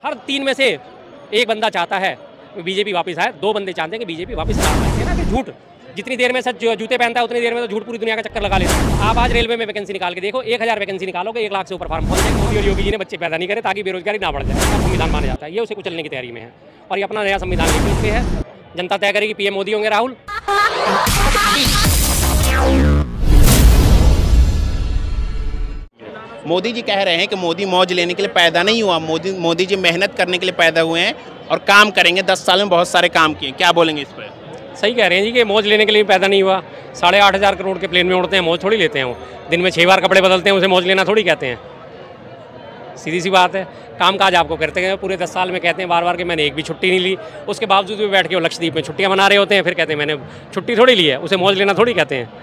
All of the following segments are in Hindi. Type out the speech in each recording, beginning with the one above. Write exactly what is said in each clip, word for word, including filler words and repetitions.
हर तीन में से एक बंदा चाहता है बीजेपी वापस आए, दो बंदे चाहते हैं कि बीजेपी वापस ना आए ना, कि झूठ जितनी देर में सच जूते पहनता है उतनी देर में तो झूठ पूरी दुनिया का चक्कर लगा लेता है। आप आज रेलवे में वैकेंसी निकाल के देखो, एक हज़ार वैकेंसी निकालोगे, एक लाख से ऊपर फार्म पहुंच जाएंगे। मोदी और योगी जी ने बच्चे पैदा नहीं करे ताकि बेरोजगारी ना बढ़ जाए। संविधान माना जाता है, ये उसे कुचलने की तैयारी में है और ये अपना नया संविधान लेके है। जनता तय करेगी पीएम मोदी होंगे राहुल। मोदी जी कह रहे हैं कि मोदी मौज लेने के लिए पैदा नहीं हुआ, मोदी मोदी जी मेहनत करने के लिए पैदा हुए हैं और काम करेंगे। दस साल में बहुत सारे काम किए, क्या बोलेंगे इस पर? सही कह रहे हैं जी कि मौज लेने के लिए पैदा नहीं हुआ। साढ़े आठ हज़ार करोड़ के प्लेन में उड़ते हैं, मौज थोड़ी लेते हैं। वो दिन में छः बार कपड़े बदलते हैं, उसे मौज लेना थोड़ी कहते हैं। सीधी सी बात है, काम काज आपको करते हैं। पूरे दस साल में कहते हैं बार बार कि मैंने एक भी छुट्टी नहीं ली, उसके बावजूद भी बैठ के वो लक्षद्वीप में छुट्टियाँ मना रहे होते हैं। फिर कहते हैं मैंने छुट्टी थोड़ी ली है, उसे मौज लेना थोड़ी कहते हैं।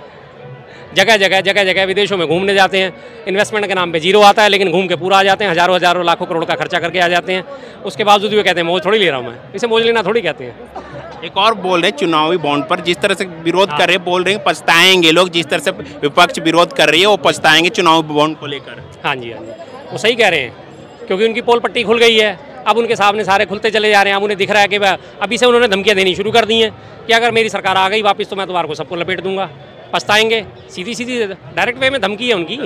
जगह जगह जगह जगह विदेशों में घूमने जाते हैं, इन्वेस्टमेंट के नाम पे जीरो आता है लेकिन घूम के पूरा आ जाते हैं। हज़ारों हज़ारों लाखों करोड़ का खर्चा करके आ जाते हैं, उसके बावजूद भी कहते हैं मौज थोड़ी ले रहा हूँ मैं। इसे मौज लेना थोड़ी कहते हैं। एक और बोल रहे हैं चुनावी बॉन्ड पर जिस तरह से विरोध कर रहे हैं, बोल रहे हैं पछताएंगे लोग। जिस तरह से विपक्ष विरोध कर रही है वो पछताएंगे चुनावी बॉन्ड को लेकर। हाँ जी हाँ जी, वो सही कह रहे हैं क्योंकि उनकी पोल पट्टी खुल गई है। अब उनके सामने सारे खुलते चले जा रहे हैं। अब उन्हें दिख रहा है कि अभी से उन्होंने धमकियाँ देनी शुरू कर दी हैं कि अगर मेरी सरकार आ गई वापस तो मैं तुम्हारे को सबको लपेट दूंगा। पछताएंगे, सीधी सीधी डायरेक्ट वे में धमकी है उनकी।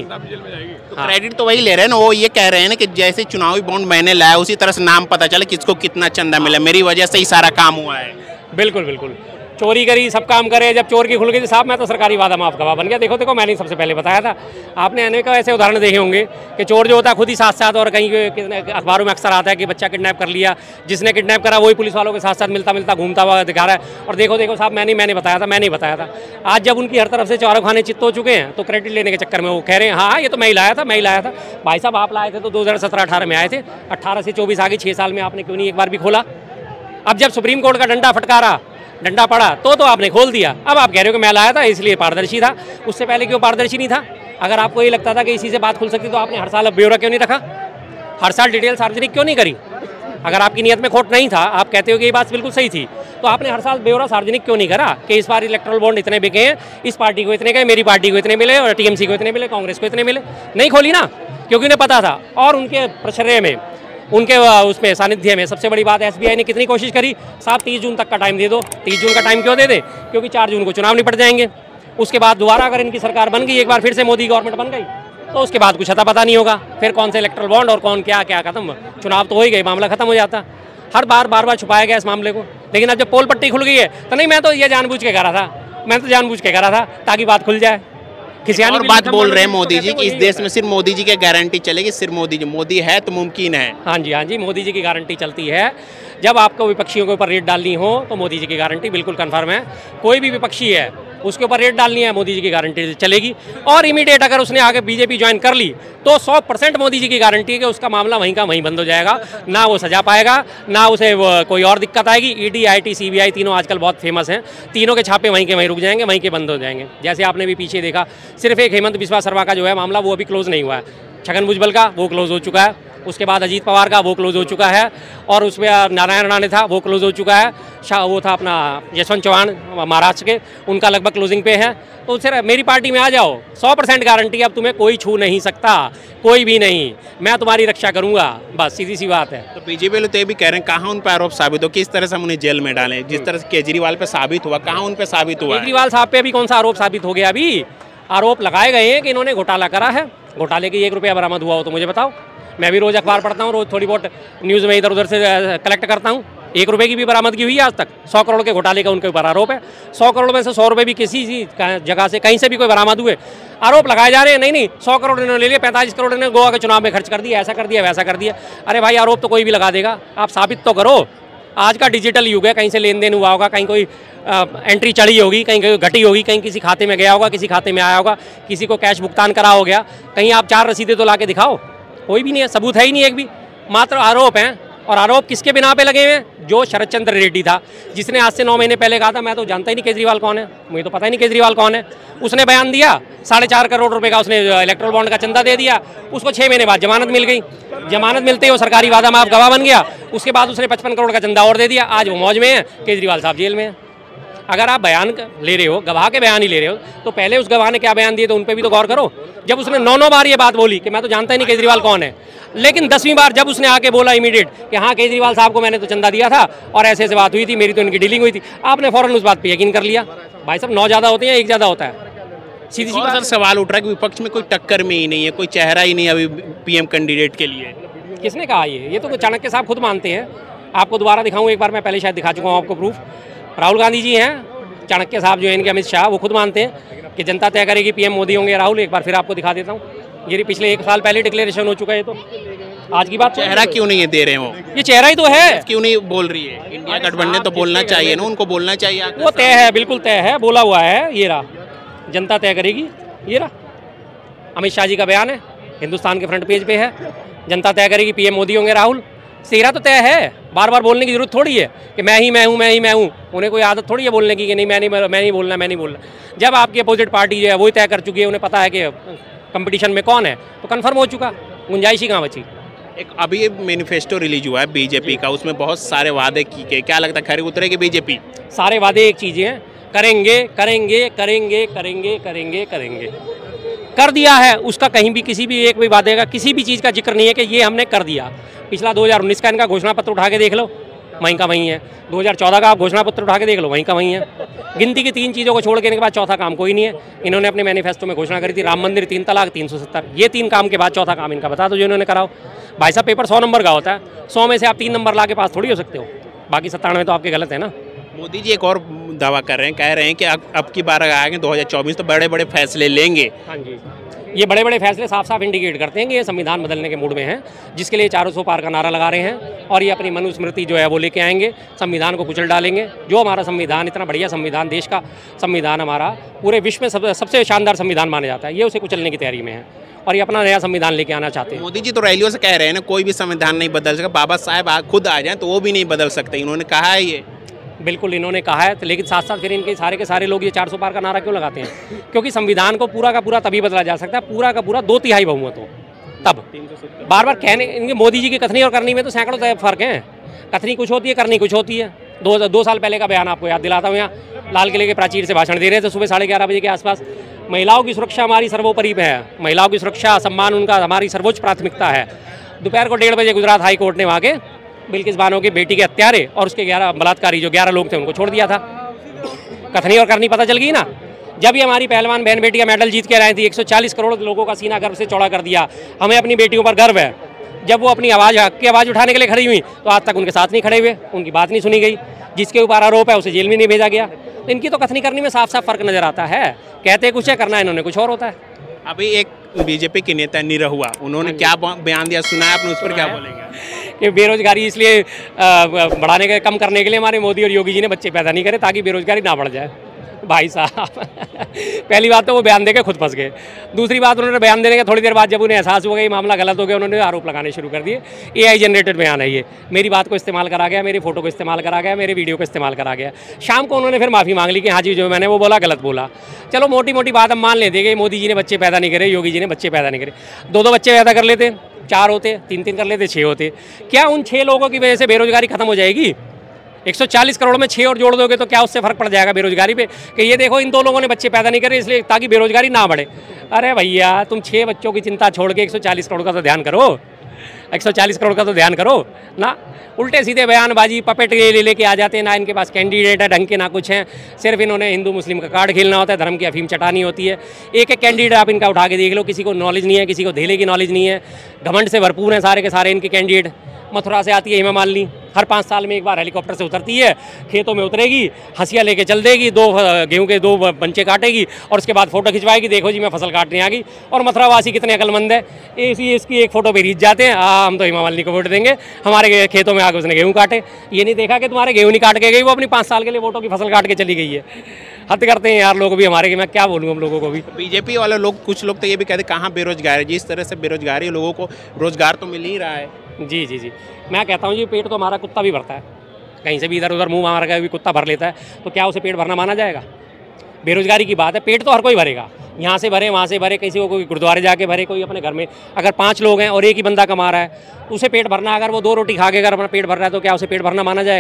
तो क्रेडिट तो वही ले रहे हैं ना, वो ये कह रहे हैं ना कि जैसे चुनावी बॉन्ड मैंने लाया उसी तरह से नाम पता चले किसको कितना चंदा मिला, मेरी वजह से ही सारा काम हुआ है। बिल्कुल बिल्कुल, चोरी करी, सब काम करे, जब चोर की खुल गई साहब मैं तो सरकारी वादा माफ गवाह बन गया। देखो देखो मैंने सबसे पहले बताया था। आपने अनेक ऐसे उदाहरण देखे होंगे कि चोर जो होता है खुद ही साथ साथ, और कहीं अखबारों में अक्सर आता है कि बच्चा किडनैप कर लिया, जिसने किडनैप करा वही पुलिस वालों के साथ साथ मिलता मिलता घूमता हुआ दिखा रहा है। और देखो देखो साहब मैंने मैंने बताया था, मैंने बताया था। आज जब उनकी हर तरफ से चारों खाने चित्त हो चुके हैं तो क्रेडिट लेने के चक्कर में वो कह रहे हैं हाँ ये तो मैं ही लाया था, मैं ही लाया था। भाई साहब आप लाए थे तो दो हज़ार सत्रह अठारह में आए थे, अट्ठारह से चौबीस आ गई, छः साल में आपने क्यों नहीं एक बार भी खोला? अब जब सुप्रीम कोर्ट का डंडा फटकारा, डंडा पड़ा तो तो आपने खोल दिया। अब आप कह रहे हो कि मैं लाया था इसलिए पारदर्शी था, उससे पहले क्यों पारदर्शी नहीं था? अगर आपको ये लगता था कि इसी से बात खुल सकती तो आपने हर साल अब ब्यौरा क्यों नहीं रखा? हर साल डिटेल सार्वजनिक क्यों नहीं करी? अगर आपकी नियत में खोट नहीं था, आप कहते हो कि ये बात बिल्कुल सही थी, तो आपने हर साल ब्यौरा सार्वजनिक क्यों नहीं करा कि इस बार इलेक्ट्रल बॉन्ड इतने बिके हैं, इस पार्टी को इतने गए, मेरी पार्टी को इतने मिले और टीएमसी को इतने मिले, कांग्रेस को इतने मिले? नहीं खोली ना, क्योंकि उन्हें पता था। और उनके प्रश्रय में, उनके उसमें सानिध्य में सबसे बड़ी बात एसबीआई ने कितनी कोशिश करी, साहब तीस जून तक का टाइम दे दो। तीस जून का टाइम क्यों दे दे? क्योंकि चार जून को चुनाव निपट जाएंगे। उसके बाद दोबारा अगर इनकी सरकार बन गई, एक बार फिर से मोदी गवर्नमेंट बन गई, तो उसके बाद कुछ अता पता नहीं होगा फिर कौन से इलेक्ट्रल बॉन्ड और कौन क्या क्या खत्म। चुनाव तो हो ही गए, मामला खत्म हो जाता। हर बार बार बार छुपाया गया इस मामले को। लेकिन अब जब पोल पट्टी खुल गई है तो नहीं, मैं तो ये जानबूझ के करा था, मैं तो जानबूझ के करा था ताकि बात खुल जाए। और बात बोल रहे हैं मोदी जी कि इस देश में सिर्फ मोदी जी की गारंटी चलेगी, सिर्फ मोदी जी, मोदी है तो मुमकिन है। हाँ जी हाँ जी, मोदी जी की गारंटी चलती है। जब आपको विपक्षियों के ऊपर रेट डालनी हो तो मोदी जी की गारंटी बिल्कुल कंफर्म है। कोई भी विपक्षी है उसके ऊपर रेट डालनी है, मोदी जी की गारंटी चलेगी। और इमीडिएट अगर उसने आगे बीजेपी ज्वाइन कर ली तो सौ परसेंट मोदी जी की गारंटी है कि उसका मामला वहीं का वहीं बंद हो जाएगा। ना वो सजा पाएगा, ना उसे कोई और दिक्कत आएगी। ईडी, आईटी, सीबीआई तीनों आजकल बहुत फेमस हैं, तीनों के छापे वहीं के वहीं रुक जाएंगे, वहीं के बंद हो जाएंगे। जैसे आपने भी पीछे देखा, सिर्फ एक हेमंत बिस्वा शर्मा का जो है मामला वो अभी क्लोज नहीं हुआ है। छगन भुजबल का वो क्लोज हो चुका है, उसके बाद अजीत पवार का वो क्लोज हो चुका है, और उसमें नारायण राणे था वो क्लोज हो चुका है। शाह वो था अपना यशवंत चौहान महाराष्ट्र के, उनका लगभग क्लोजिंग पे है। तो सिर्फ मेरी पार्टी में आ जाओ, सौ परसेंट गारंटी, अब तुम्हें कोई छू नहीं सकता, कोई भी नहीं, मैं तुम्हारी रक्षा करूंगा, बस सीधी सी बात है। तो बीजेपी लोग तो ये भी कह रहे हैं कहाँ उन पर आरोप साबित हो, किस तरह से हम उन्हें जेल में डालें? जिस तरह से केजरीवाल पे साबित हुआ, कहाँ उन पर साबित हुआ? केजरीवाल साहब पे अभी कौन सा आरोप साबित हो गया? अभी आरोप लगाए गए हैं कि इन्होंने घोटाला करा है। घोटाले की एक रुपया बरामद हुआ हो तो मुझे बताओ। मैं भी रोज अखबार पढ़ता हूँ, रोज थोड़ी बहुत न्यूज़ में इधर उधर से कलेक्ट करता हूँ। एक रुपये की भी बरामदगी हुई है आज तक? सौ करोड़ के घोटाले का उनके ऊपर आरोप है। सौ करोड़ में से सौ रुपये भी किसी जगह से कहीं से भी कोई बरामद हुए? आरोप लगाए जा रहे हैं। नहीं नहीं, सौ करोड़ इन्होंने ले लिया, पैंतालीस करोड़ इन्होंने गोवा के चुनाव में खर्च कर दिया, ऐसा कर दिया, वैसा कर दिया। अरे भाई आरोप तो कोई भी लगा देगा, आप साबित तो करो। आज का डिजिटल युग है, कहीं से लेन देन हुआ होगा, कहीं कोई आ, एंट्री चढ़ी होगी, कहीं कहीं घटी होगी, कहीं किसी खाते में गया होगा, किसी खाते में आया होगा, किसी को कैश भुगतान करा हो गया। कहीं आप चार रसीदें तो ला के दिखाओ, कोई भी नहीं है, सबूत है ही नहीं एक भी, मात्र आरोप हैं। और आरोप किसके बिना पे लगे हुए हैं? जो शरद चंद्र रेड्डी था, जिसने आज से नौ महीने पहले कहा था मैं तो जानता ही नहीं केजरीवाल कौन है, मुझे तो पता ही नहीं केजरीवाल कौन है। उसने बयान दिया, साढ़े चार करोड़ रुपए का उसने इलेक्ट्रल बॉन्ड का चंदा दे दिया, उसको छः महीने बाद जमानत मिल गई। जमानत मिलते ही वो सरकारी वादा माफ गवाह बन गया। उसके बाद उसने पचपन करोड़ का चंदा और दे दिया, आज वो मौज में है, केजरीवाल साहब जेल में है। अगर आप बयान ले रहे हो, गवाह के बयान ही ले रहे हो, तो पहले उस गवाह ने क्या बयान दिए तो उन पर भी तो गौर करो। जब उसने नौ नौ बार ये बात बोली कि मैं तो जानता ही नहीं केजरीवाल कौन है, लेकिन दसवीं बार जब उसने आके बोला इमीडिएट कि हाँ केजरीवाल साहब को मैंने तो चंदा दिया था और ऐसे ऐसे बात हुई थी, मेरी तो इनकी डीलिंग हुई थी, आपने फौरन उस बात पर यकीन कर लिया। भाई साहब नौ ज़्यादा होते हैं, एक ज़्यादा होता है। सीधी सी बात। सर सवाल उठ रहा है कि विपक्ष में कोई टक्कर में ही नहीं है, कोई चेहरा ही नहीं अभी पीएम कैंडिडेट के लिए। किसने कहा ये? ये तो चाणक्य साहब खुद मानते हैं। आपको दोबारा दिखाऊं एक बार, मैं पहले शायद दिखा चुका हूँ आपको प्रूफ। राहुल गांधी जी हैं, चाणक्य साहब जो है इनके, अमित शाह, वो खुद मानते हैं कि जनता तय करेगी पीएम मोदी होंगे राहुल। एक बार फिर आपको दिखा देता हूँ, ये पिछले एक साल पहले डिक्लेरेशन हो चुका है। तो आज की बात, चेहरा क्यों नहीं दे रहे हो? ये चेहरा ही तो है। क्यों नहीं बोल रही है? इंडिया गठबंधन तो बोलना चाहिए ना, उनको बोलना चाहिए। वो तय है, बिल्कुल तय है, बोला हुआ है। ये रहा, जनता तय करेगी, ये रहा अमित शाह जी का बयान है, हिंदुस्तान के फ्रंट पेज पे है। जनता तय करेगी पीएम मोदी होंगे राहुल। चेहरा तो तय है, बार बार बोलने की जरूरत थोड़ी है कि मैं ही मैं हूँ, मैं ही मैं हूँ। उन्हें कोई आदत थोड़ी है बोलने की कि नहीं मैं नहीं मैं नहीं बोलना मैं नहीं बोलना। जब आपकी अपोजिट पार्टी जो है वो तय कर चुकी है, उन्हें पता है कि कंपटीशन में कौन है, तो कन्फर्म हो चुका, गुंजाइश ही कहाँ बची। एक अभी ये मैनिफेस्टो रिलीज हुआ है बीजेपी का, उसमें बहुत सारे वादे की गए, क्या लगता है खरी उतरेगी बीजेपी? सारे वादे एक चीज़ हैं, करेंगे करेंगे करेंगे करेंगे करेंगे करेंगे। कर दिया है, उसका कहीं भी किसी भी एक भी वादे का किसी भी चीज़ का जिक्र नहीं है कि ये हमने कर दिया। पिछला दो हज़ार उन्नीस का इनका घोषणा पत्र उठा के देख लो, वहीं का वहीं है। दो हज़ार चौदह का आप घोषणा पत्र उठा के देख लो, वहीं का वहीं है। गिनती की तीन चीज़ों को छोड़ के इनके बाद चौथा काम कोई नहीं है। इन्होंने अपने मैनिफेस्टो में घोषणा करी थी राम मंदिर, तीन तलाक, तीन सौ सत्तर। ये तीन काम के बाद चौथा काम इनका बता दो जो इन्होंने कराओ। भाई साहब पेपर सौ नंबर का होता है, सौ में से आप तीन नंबर ला के पास थोड़ी हो सकते हो, बाकी सत्तानवे तो आपके गलत है ना। मोदी जी एक और दावा कर रहे हैं, कह रहे हैं कि अब अब की बार आएंगे दो हज़ार चौबीस तो बड़े बड़े फैसले लेंगे। हाँ जी, ये बड़े बड़े फैसले साफ साफ इंडिकेट करते हैं कि ये संविधान बदलने के मूड में हैं, जिसके लिए चारों सौ पार का नारा लगा रहे हैं। और ये अपनी मनुस्मृति जो है वो लेके आएंगे, संविधान को कुचल डालेंगे। जो हमारा संविधान, इतना बढ़िया संविधान, देश का संविधान हमारा पूरे विश्व में सब, सबसे शानदार संविधान माना जाता है, ये उसे कुचलने की तैयारी में है और ये अपना नया संविधान लेके आना चाहते हैं। मोदी जी तो रैलियों से कह रहे हैं ना कोई भी संविधान नहीं बदल सकता, बाबा साहब खुद आ जाएं तो वो भी नहीं बदल सकते, इन्होंने कहा है ये। बिल्कुल इन्होंने कहा है, तो लेकिन साथ साथ फिर इनके सारे के सारे लोग ये चार सौ पार का नारा क्यों लगाते हैं? क्योंकि संविधान को पूरा का पूरा तभी बदला जा सकता है, पूरा का पूरा दो तिहाई बहुमत हो तब। बार बार कहने, इनके मोदी जी की कथनी और करनी में तो सैकड़ों फर्क हैं। कथनी कुछ होती है, करनी कुछ होती है। दो दो साल पहले का बयान आपको याद दिलाता हूँ, यहाँ लाल किले के प्राचीर से भाषण दे रहे थे सुबह साढ़े ग्यारह बजे के आसपास। महिलाओं की सुरक्षा हमारी सर्वोपरि है, महिलाओं की सुरक्षा सम्मान उनका हमारी सर्वोच्च प्राथमिकता है। दोपहर को डेढ़ बजे गुजरात हाई कोर्ट ने वहाँ के बिल्किस बानो की बेटी के हत्यारे और उसके ग्यारह बलात्कारी जो ग्यारह लोग थे उनको छोड़ दिया था। कथनी और करनी पता चल गई ना। जब ये हमारी पहलवान बहन बेटियां मेडल जीत के रही थी, एक सौ चालीस करोड़ लोगों का सीना गर्व से चौड़ा कर दिया, हमें अपनी बेटियों पर गर्व है। जब वो अपनी आवाज़ हक की आवाज़ उठाने के लिए खड़ी हुई तो आज तक उनके साथ नहीं खड़े हुए, उनकी बात नहीं सुनी गई। जिसके ऊपर आरोप है उसे जेल में नहीं भेजा गया। तो इनकी तो कथनी करनी में साफ साफ फर्क नजर आता है। कहते कुछ है, करना इन्होंने कुछ और होता है। अभी एक बीजेपी के नेता निरहुआ, उन्होंने क्या बयान दिया, सुना है आपने? उस पर क्या बोलेंगे? कि बेरोजगारी इसलिए बढ़ाने के कम करने के लिए हमारे मोदी और योगी जी ने बच्चे पैदा नहीं करे ताकि बेरोजगारी ना बढ़ जाए। भाई साहब पहली बात तो वो बयान देके खुद फंस गए। दूसरी बात, उन्होंने बयान देने के थोड़ी देर बाद जब उन्हें एहसास हो गया ये मामला गलत हो गया, उन्होंने आरोप लगाने शुरू कर दिए। एआई जनरेटेड बयान है ये, मेरी बात को इस्तेमाल करा गया, मेरी फोटो को इस्तेमाल करा गया, मेरे वीडियो को इस्तेमाल करा गया। शाम को उन्होंने फिर माफ़ी मांग ली कि हाँ जी जो मैंने वो बोला गलत बोला। चलो मोटी मोटी बात हम मान लेते कि मोदी जी ने बच्चे पैदा नहीं करे, योगी जी ने बच्चे पैदा नहीं करे। दो दो बच्चे पैदा कर लेते, चार होते, तीन तीन कर लेते, छः होते। क्या उन छः लोगों की वजह से बेरोजगारी खत्म हो जाएगी? एक सौ चालीस करोड़ में छः और जोड़ दोगे तो क्या उससे फर्क पड़ जाएगा बेरोजगारी पे कि ये देखो इन दो लोगों ने बच्चे पैदा नहीं करे इसलिए ताकि बेरोजगारी ना बढ़े? अरे भैया तुम छः बच्चों की चिंता छोड़ के एक सौ चालीस करोड़ का तो ध्यान करो, एक सौ चालीस करोड़ का तो ध्यान करो ना। उल्टे सीधे बयानबाजी पपेट ले लेके आ जाते हैं, ना इनके पास कैंडिडेट है ढंग के ना कुछ हैं। सिर्फ इन्होंने हिंदू मुस्लिम का कार्ड खेलना होता है, धर्म की अफीम चटानी होती है। एक एक कैंडिडेट आप इनका उठा के देख लो, किसी को नॉलेज नहीं है, किसी को धेले की नॉलेज नहीं है, घमंड से भरपूर हैं सारे के सारे इनके कैंडिडेट। मथुरा से आती है हेमा मालिनी, हर पाँच साल में एक बार हेलीकॉप्टर से उतरती है, खेतों में उतरेगी, हंसिया लेके चल देगी, दो गेहूं के दो बंचे काटेगी और उसके बाद फोटो खिंचवाएगी, देखो जी मैं फसल काटने आ गई। और मथुरा वासी कितने अकलमंद है, इसी इसकी एक फोटो पे रीत जाते हैं, हाँ हम तो हेमा मालिनी को वोट देंगे, हमारे खेतों में आके उसने गेहूँ काटे। ये नहीं देखा कि तुम्हारे गेहूँ नहीं काट के गई, वो अपनी पाँच साल के लिए वोटों की फसल काट के चली गई है। हद करते हैं यार लोग भी हमारे के, मैं क्या बोलूँ हम लोगों को भी। बीजेपी वाले लोग, कुछ लोग तो ये भी कहते कहाँ बेरोजगार है, जिस तरह से बेरोजगारी लोगों को रोजगार तो मिल ही रहा है। जी जी जी, मैं कहता हूँ जी पेट तो हमारा कुत्ता भी भरता है, कहीं से भी इधर उधर मुंह मार के भी कुत्ता भर लेता है, तो क्या उसे पेट भरना माना जाएगा? बेरोजगारी की बात है, पेट तो हर कोई भरेगा, यहाँ से भरे वहाँ से भरे, किसी को कोई गुरुद्वारे जाके भरे, कोई अपने घर में। अगर पाँच लोग हैं और एक ही बंदा कमा रहा है तो उसे पेट भरना, अगर वो दो रोटी खा के अगर अपना पेट भर रहा है तो क्या उसे पेट भरना माना जाएगा?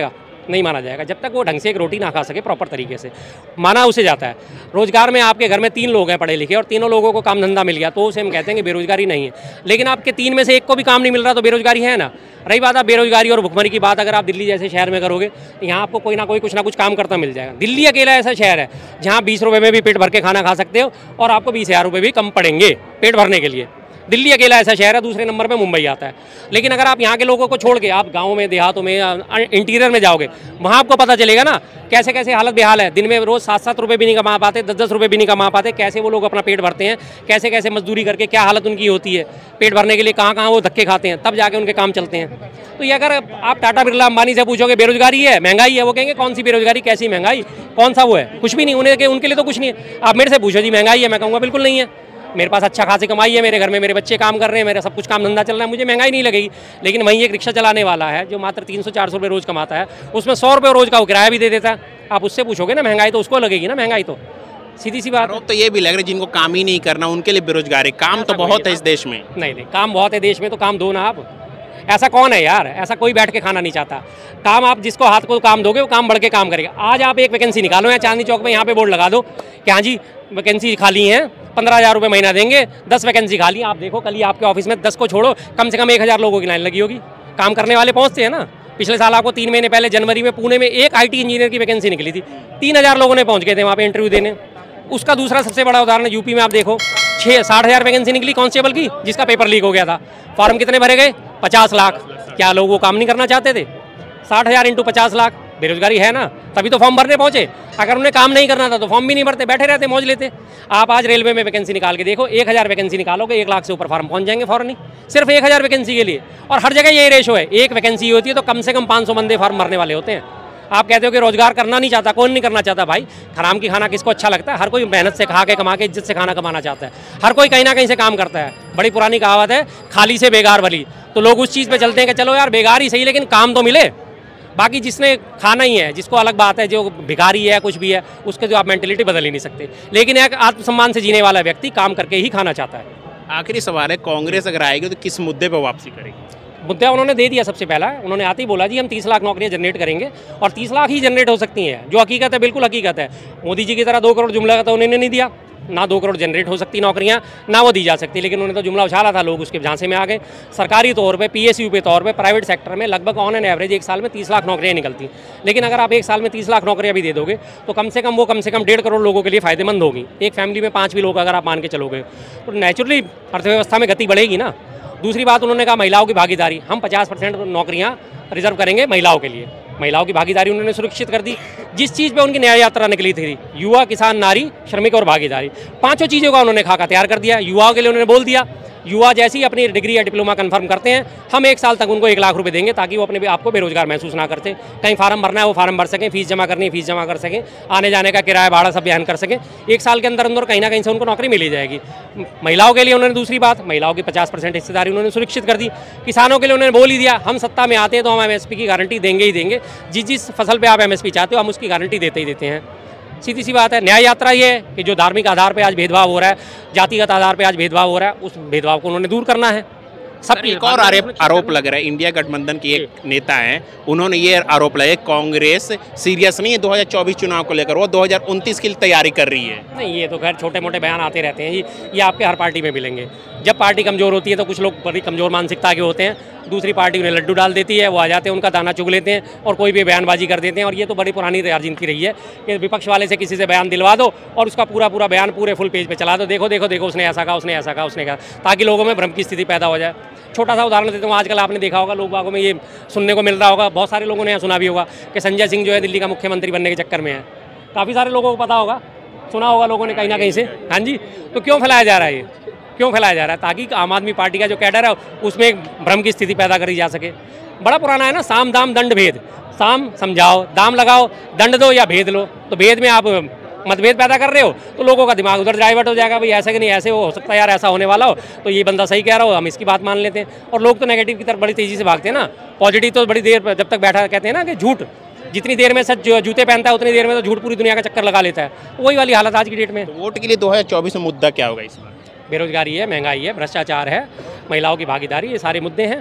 नहीं माना जाएगा जब तक वो ढंग से एक रोटी ना खा सके प्रॉपर तरीके से। माना उसे जाता है। रोजगार में आपके घर में तीन लोग हैं पढ़े लिखे और तीनों लोगों को काम धंधा मिल गया तो उसे हम कहते हैं कि बेरोजगारी नहीं है। लेकिन आपके तीन में से एक को भी काम नहीं मिल रहा तो बेरोजगारी है ना। रही बात आप बेरोजगारी और भुखमरी की बात, अगर आप दिल्ली जैसे शहर में करोगे तो यहाँ आपको कोई ना कोई कुछ ना कुछ काम करता मिल जाएगा। दिल्ली अकेला ऐसा शहर है जहाँ बीस रुपये में भी पेट भर के खाना खा सकते हो और आपको बीस हज़ार रुपये भी कम पड़ेंगे पेट भरने के लिए। दिल्ली अकेला ऐसा शहर है। दूसरे नंबर पे मुंबई आता है। लेकिन अगर आप यहाँ के लोगों को छोड़ के आप गाँव में, देहातों में, इंटीरियर में जाओगे, वहाँ आपको पता चलेगा ना कैसे कैसे हालत बेहाल है। दिन में रोज़ सात सात रुपये भी नहीं कमा पाते, दस दस रुपये भी नहीं कमा पाते, कैसे वो लोग अपना पेट भरते हैं, कैसे कैसे मजदूरी करके क्या हालत उनकी होती है पेट भरने के लिए, कहाँ कहाँ वो धक्के खाते हैं, तब जाके उनके काम चलते हैं। तो ये अगर आप टाटा बिरला अंबानी से पूछोगे बेरोजगारी है, महंगाई है, वो कहेंगे कौन सी बेरोजगारी, कैसी महंगाई, कौन सा वो है, कुछ भी नहीं। उन्हें उनके लिए तो कुछ नहीं है। आप मेरे से पूछो जी महंगाई है, मैं कहूँगा बिल्कुल नहीं है। मेरे पास अच्छा खासी कमाई है, मेरे घर में मेरे बच्चे काम कर रहे हैं, मेरा सब कुछ काम धंधा चल रहा है, मुझे महंगाई नहीं लगेगी। लेकिन वहीं एक रिक्शा चलाने वाला है जो मात्र तीन सौ चार सौ रुपये रोज़ कमाता है, उसमें सौ रुपये रोज़ का वो किराया भी दे देता है। आप उससे पूछोगे ना महंगाई तो उसको लगेगी ना महंगाई, तो सीधी सी बात। तो ये भी लग रहा है जिनको काम ही नहीं करना उनके लिए बेरोजगारी। काम तो बहुत है इस देश में। नहीं नहीं, काम बहुत है देश में तो काम दो ना आप। ऐसा कौन है यार, ऐसा कोई बैठ के खाना नहीं चाहता। काम आप जिसको हाथ को काम दोगे वो काम बढ़ के काम करेगा। आज आप एक वैकेंसी निकालो या चांदनी चौक में यहाँ पे बोर्ड लगा दो कि हाँ जी वैकेंसी खाली है, पंद्रह हज़ार रुपये महीना देंगे, दस वैकेंसी खाली। आप देखो कल ही आपके ऑफिस में दस को छोड़ो कम से कम एक हज़ार लोगों की लाइन लगी होगी। काम करने वाले पहुँचते हैं ना। पिछले साल आपको तीन महीने पहले जनवरी में पुणे में एक आई टी इंजीनियर की वैकेंसी निकली थी, तीन हज़ार लोगों ने पहुँच गए थे वहाँ पे इंटरव्यू देने। उसका दूसरा सबसे बड़ा उदाहरण यूपी में आप देखो, छः साठ हज़ार वैकेंसी निकली कांस्टेबल की, जिसका पेपर लीक हो गया था। फॉर्म कितने भरे गए? पचास लाख। क्या लोग वो काम नहीं करना चाहते थे? साठ हज़ार इंटू पचास लाख, बेरोजगारी है ना, तभी तो फॉर्म भरने पहुंचे। अगर उन्हें काम नहीं करना था तो फॉर्म भी नहीं भरते, बैठे रहते, मौज लेते। आप आज रेलवे में वैकेंसी निकाल के देखो, एक हज़ार वैकेंसी निकालोगे एक लाख से ऊपर फॉर्म पहुंच जाएंगे फॉरन ही, सिर्फ एक हज़ार वैकेंसी के लिए। और हर जगह यही रेशो है, एक वैकेंसी होती है तो कम से कम पाँच सौ बंदे फॉर्म भरने वाले होते हैं। आप कहते हो कि रोजगार करना नहीं चाहता, कौन नहीं करना चाहता भाई? हराम की खाना किसको अच्छा लगता है? हर कोई मेहनत से खा के कमा के इज्जत से खाना कमाना चाहता है। हर कोई कहीं ना कहीं से काम करता है। बड़ी पुरानी कहावत है, खाली से बेगार भली। तो लोग उस चीज़ पे चलते हैं कि चलो यार बेगार ही सही लेकिन काम तो मिले। बाकी जिसने खाना ही है, जिसको अलग बात है, जो भिखारी है कुछ भी है, उसके जो आप मेंटेलिटी बदल ही नहीं सकते। लेकिन एक आत्मसम्मान से जीने वाला व्यक्ति काम करके ही खाना चाहता है। आखिरी सवाल है, कांग्रेस अगर आएगी तो किस मुद्दे पर वापसी करेगी? मुद्दा उन्होंने दे दिया सबसे पहला। उन्होंने आते ही बोला जी हम तीस लाख नौकरियां जनरेट करेंगे और तीस लाख ही जनरेट हो सकती हैं। जो हकीकत है बिल्कुल हकीकत है। मोदी जी की तरह दो करोड़ जुमला तो उन्होंने नहीं दिया, ना दो करोड़ जनरेट हो सकती नौकरियां, ना वो दी जा सकती। लेकिन उन्होंने तो जुमला उछाला था, लोग उसके झांसे में आ गए। सरकारी तौर पे, पीएसयू पे तौर पे, प्राइवेट सेक्टर में लगभग ऑन एन एवरेज एक साल में तीस लाख नौकरियां निकलती। लेकिन अगर आप एक साल में तीस लाख नौकरियां भी दे दोगे तो कम से कम वो कम से कम डेढ़ करोड़ लोगों के लिए फ़ायदेमंद होगी। एक फैमिली में पाँच भी लोग अगर आप मान के चलोगे तो नेचुरली अर्थव्यवस्था में गति बढ़ेगी ना। दूसरी बात उन्होंने कहा महिलाओं की भागीदारी, हम पचास परसेंट नौकरियां रिजर्व करेंगे महिलाओं के लिए। महिलाओं की भागीदारी उन्होंने सुरक्षित कर दी। जिस चीज़ पे उनकी न्याय यात्रा निकली थी, युवा, किसान, नारी, श्रमिक और भागीदारी, पांचों चीज़ों का उन्होंने खाका तैयार कर दिया। युवाओं के लिए उन्होंने बोल दिया, युवा जैसे ही अपनी डिग्री या डिप्लोमा कंफर्म करते हैं हम एक साल तक उनको एक लाख रुपए देंगे ताकि वो अपने आपको बेरोजगार महसूस ना करते। कहीं फार्म भरना है वो फार्म भर सकें, फीस जमा करनी है फीस जमा कर सकें, आने जाने का किराया भाड़ा सब बयान कर सकें। एक साल के अंदर अंदर कहीं ना कहीं से उनको नौकरी मिली जाएगी। महिलाओं के लिए उन्होंने दूसरी बात, महिलाओं की पचास परसेंट हिस्सेदारी उन्होंने सुरक्षित कर दी। किसानों के लिए उन्होंने बोल ही दिया, हम सत्ता में आते हैं तो हम एमएसपी की गारंटी देंगे ही देंगे। जिस जिस फसल पर आप एमएसपी चाहते हो हम उसकी गारंटी देते ही देते हैं। सीधी सी बात है। न्याय यात्रा ये है कि जो धार्मिक आधार पे आज भेदभाव हो रहा है, जातिगत आधार पे आज भेदभाव हो रहा है, उस भेदभाव को उन्होंने दूर करना है। सब एक और आरोप आरोप लग रहा है, इंडिया गठबंधन की एक नेता हैं, उन्होंने ये आरोप लगाया कांग्रेस सीरियस नहीं है दो हज़ार चौबीस चुनाव को लेकर, वो दो हज़ार उनतीस की तैयारी कर रही है। नहीं, ये तो खैर छोटे मोटे बयान आते रहते हैं जी, ये आपके हर पार्टी में मिलेंगे। जब पार्टी कमज़ोर होती है तो कुछ लोग बड़ी कमज़ोर मानसिकता के होते हैं, दूसरी पार्टी उन्हें लड्डू डाल देती है, वो आ जाते हैं, उनका दाना चुग लेते हैं और कोई भी बयानबाजी कर देते हैं। और ये तो बड़ी पुरानी राजनीति रही है कि विपक्ष वाले से किसी से बयान दिलवा दो और उसका पूरा पूरा बयान पूरे फुल पेज पे चला दो, देखो देखो देखो उसने ऐसा कहा, उसने ऐसा कहा, उसने कहा, ताकि लोगों में भ्रम की स्थिति पैदा हो जाए। छोटा सा उदाहरण देता हूँ, आजकल आपने देखा होगा लोग बागों में ये सुनने को मिल रहा होगा, बहुत सारे लोगों ने यहाँ सुना भी होगा कि संजय सिंह जो है दिल्ली का मुख्यमंत्री बनने के चक्कर में है। काफ़ी सारे लोगों को पता होगा, सुना होगा लोगों ने कहीं ना कहीं से। हाँ जी, तो क्यों फैलाया जा रहा है ये, क्यों फैलाया जा रहा है? ताकि आम आदमी पार्टी का जो कैडर है उसमें एक भ्रम की स्थिति पैदा करी जा सके। बड़ा पुराना है ना, साम दाम दंड भेद। साम समझाओ, दाम लगाओ, दंड दो या भेद लो। तो भेद में आप मतभेद पैदा कर रहे हो तो लोगों का दिमाग उधर डाइवर्ट हो जाएगा, भाई ऐसा कि नहीं ऐसे हो सकता है यार, ऐसा होने वाला हो तो ये बंदा सही कह रहा हो, हम इसकी बात मान लेते हैं। और लोग तो नेगेटिव की तरफ बड़ी तेज़ी से भागते हैं ना, पॉजिटिव तो बड़ी देर जब तक बैठा, कहते हैं ना कि झूठ जितनी देर में सच जूते पहनता है उतनी देर में तो झूठ पूरी दुनिया का चक्कर लगा लेता है। वही वाली हालत आज की डेट में। तो वोट के लिए दो हज़ार चौबीस में मुद्दा क्या होगा इस बार? बेरोजगारी है, महंगाई है, भ्रष्टाचार है, महिलाओं की भागीदारी, ये सारे मुद्दे हैं।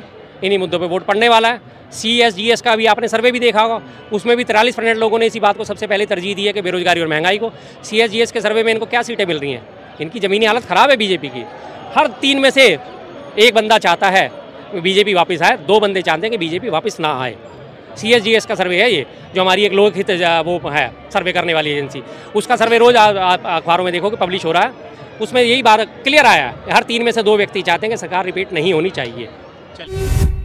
इन्हीं मुद्दों पे वोट पड़ने वाला है। सी एस जी एस का भी आपने सर्वे भी देखा होगा, उसमें भी तिरालीस परसेंट लोगों ने इसी बात को सबसे पहले तरजीह दी है कि बेरोजगारी और महंगाई को। सी एस जी एस के सर्वे में इनको क्या सीटें मिल रही हैं, इनकी ज़मीनी हालत ख़राब है बीजेपी की। हर तीन में से एक बंदा चाहता है बीजेपी वापस आए, दो बंदे चाहते हैं कि बीजेपी वापस ना आए। सी एस जी एस का सर्वे है ये, जो हमारी एक लोकहित वो है सर्वे करने वाली एजेंसी, उसका सर्वे रोज़ आप अखबारों में देखोगे पब्लिश हो रहा है। उसमें यही बात क्लियर आया है, हर तीन में से दो व्यक्ति चाहते हैं कि सरकार रिपीट नहीं होनी चाहिए। चलिए।